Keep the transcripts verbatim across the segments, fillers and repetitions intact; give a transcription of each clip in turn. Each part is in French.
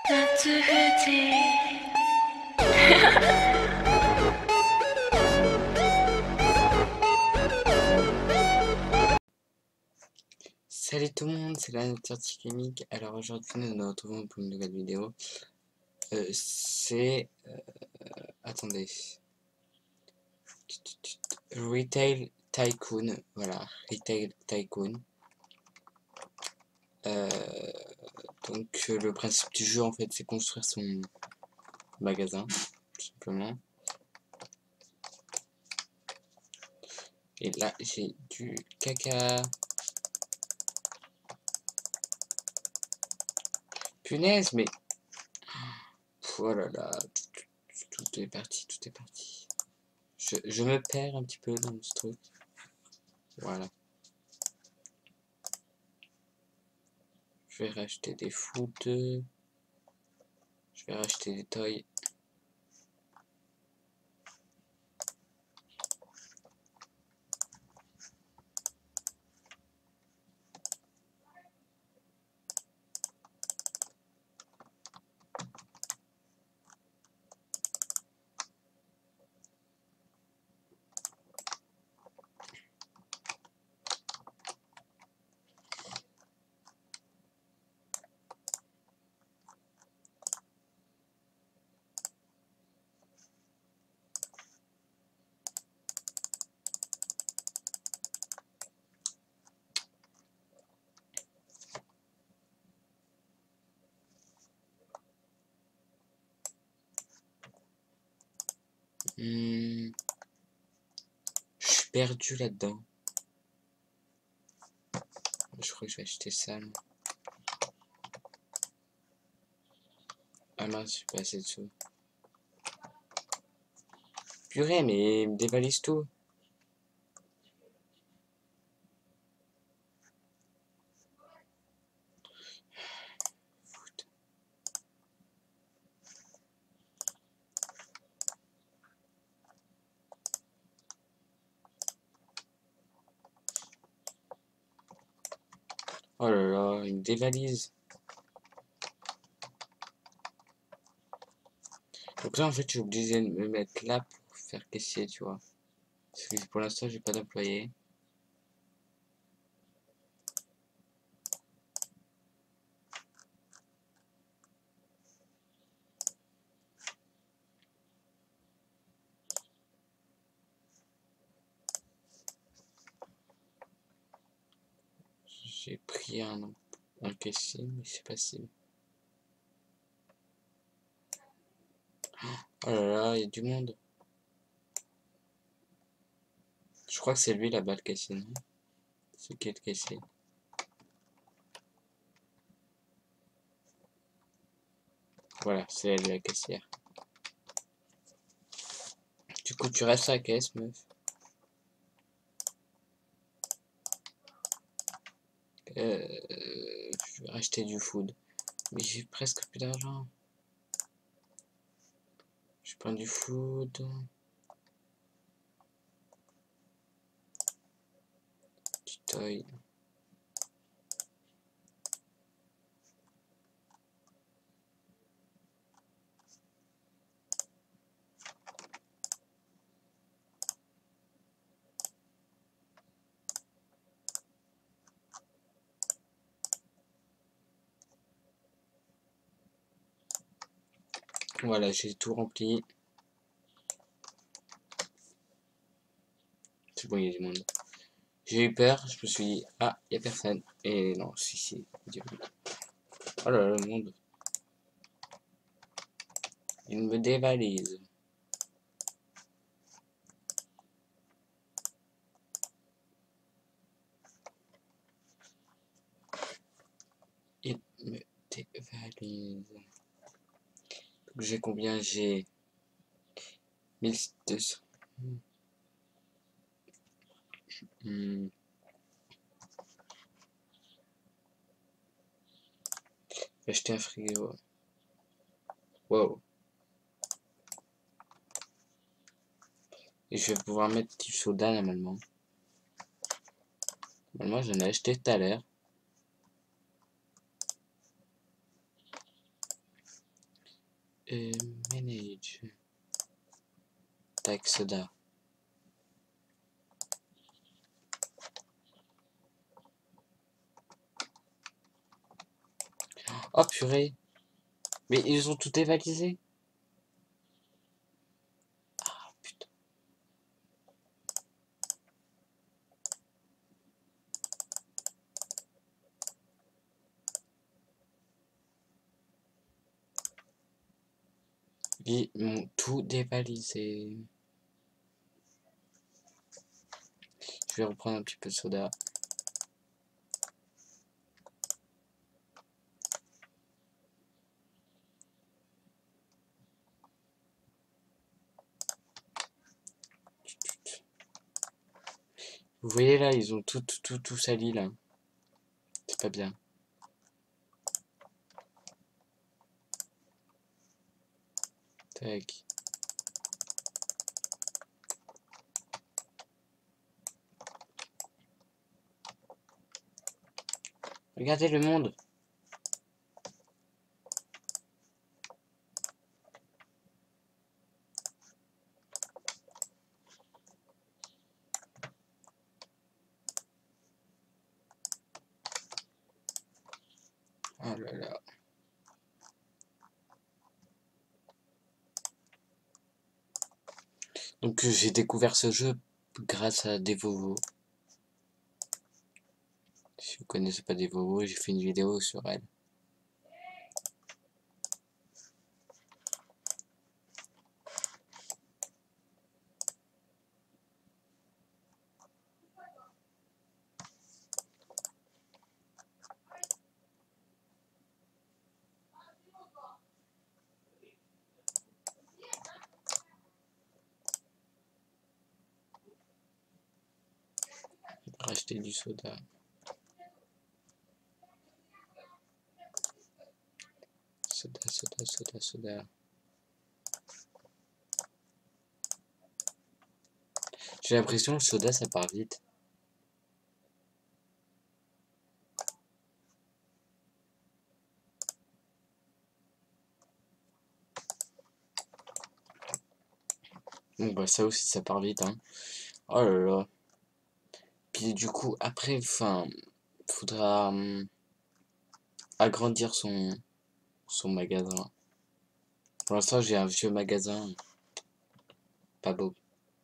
Salut tout le monde, c'est la nature chimique. Alors aujourd'hui nous nous retrouvons pour une nouvelle vidéo. Euh, c'est... Euh, attendez. Retail Tycoon. Voilà, Retail Tycoon. Euh, donc euh, le principe du jeu en fait c'est construire son magasin, tout simplement. Et là j'ai du caca. Punaise, mais... Oh là là, tout, tout, tout est parti, tout est parti. Je, je me perds un petit peu dans ce truc. Voilà. Je vais racheter des foot. Je vais racheter des toys. Hmm. Je suis perdu là-dedans. Je crois que je vais acheter ça. Ah mince, je suis pas assez dessous. Purée, mais il me dévalise tout. Oh là là, il me dévalise. Donc là, en fait, je suis obligé de me mettre là pour faire caissier, tu vois. Parce que pour l'instant, j'ai pas d'employé. J'ai pris un, un caissier, mais c'est facile. Oh là là, il y a du monde. Je crois que c'est lui là-bas le caissier, non? C'est qui est le caissier? Voilà, c'est elle la caissière. Du coup, tu restes à la caisse, meuf. Euh, je vais racheter du food. Mais j'ai presque plus d'argent. Je prends du food. Du toy. Voilà, j'ai tout rempli. C'est bon, il y a du monde. J'ai eu peur, je me suis dit, ah, il n'y a personne. Et non, si, si, il y a du monde. Oh là là, le monde. Il me dévalise. Il me dévalise. J'ai combien? J'ai mille deux cents. Hmm. Acheter un frigo. Wow. Et je vais pouvoir mettre du soda normalement. Normalement, j'en ai acheté tout à l'heure. Euh, manage. Tac, soda. Oh purée. Mais ils ont tout dévalisé. Ah putain. Ils m'ont tout dévalisé. Je vais reprendre un petit peu de soda. Vous voyez là, ils ont tout, tout, tout, tout sali là. C'est pas bien. Tac. Regardez le monde. Oh là là. Donc j'ai découvert ce jeu grâce à Devovo. Si vous connaissez pas Devovo, j'ai fait une vidéo sur elle. Racheter du soda. Soda, soda, soda, soda. J'ai l'impression que le soda ça part vite. Bon bah ça aussi ça part vite hein. Oh là là. Puis du coup après enfin faudra hum, agrandir son son magasin. Pour l'instant j'ai un vieux magasin. Pas beau.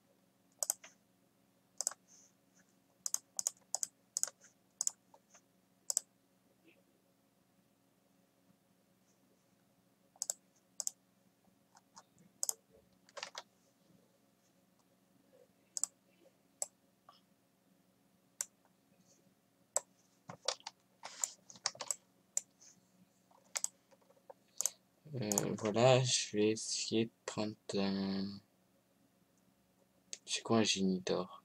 Euh, voilà, je vais essayer de prendre un... C'est quoi un génitor?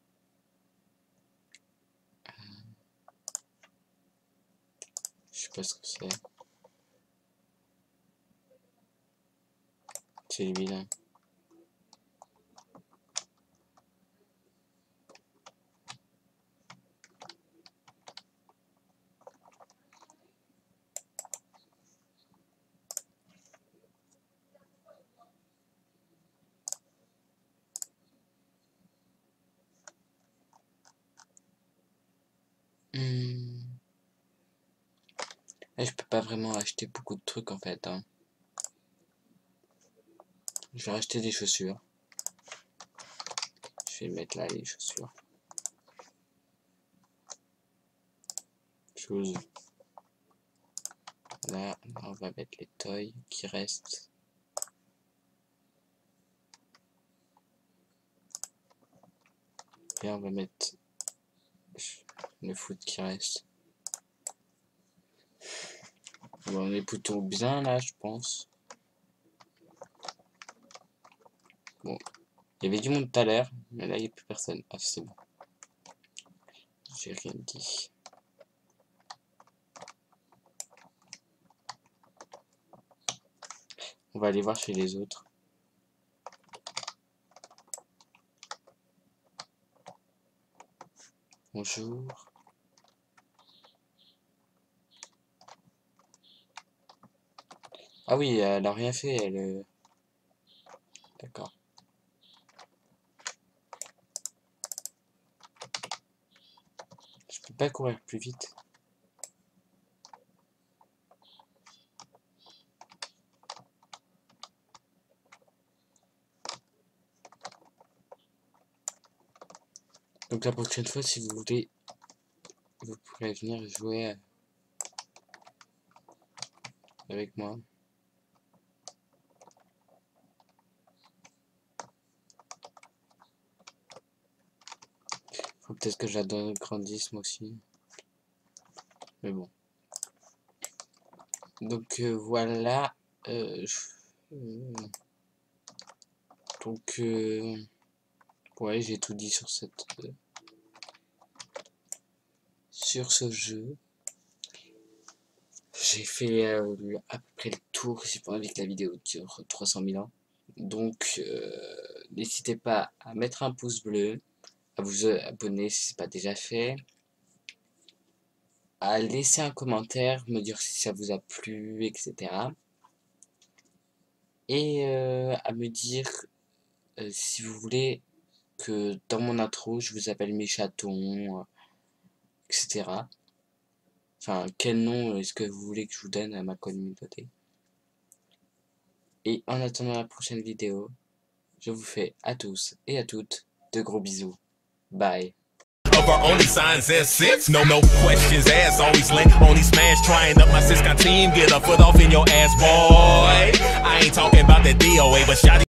Je sais pas ce que c'est. C'est évident. Hmm. Là, je peux pas vraiment acheter beaucoup de trucs en fait. Hein. Je vais acheter des chaussures. Je vais mettre là les chaussures. Chose. Là, on va mettre les toys qui restent. Et on va mettre le foot qui reste. Bon, on est plutôt bien là, je pense. Bon, il y avait du monde tout à l'heure, mais là il n'y a plus personne. Ah, c'est bon. J'ai rien dit. On va aller voir chez les autres. Bonjour. Ah oui, elle a rien fait, elle... euh, D'accord. Je peux pas courir plus vite. Donc la prochaine fois, si vous voulez, vous pourrez venir jouer avec moi. Faut peut-être que j'agrandisse moi aussi. Mais bon. Donc euh, voilà. Euh, je... euh, Donc euh... ouais, j'ai tout dit sur cette euh... sur ce jeu. J'ai fait euh, à peu près le tour. J'ai pas envie que la vidéo dure trois cent mille ans. Donc euh, n'hésitez pas à mettre un pouce bleu, à vous abonner si c'est pas déjà fait, à laisser un commentaire, me dire si ça vous a plu, et cetera. Et euh, à me dire euh, si vous voulez que dans mon intro je vous appelle mes chatons, euh, et cetera. Enfin, quel nom est-ce que vous voulez que je vous donne à ma communauté. Et en attendant la prochaine vidéo, je vous fais à tous et à toutes de gros bisous. Bye. Of our only signs as six, no, no questions asked, always link, only smash, trying up my Cisco team, get a foot off in your ass, boy. I ain't talking about that D O A, but shot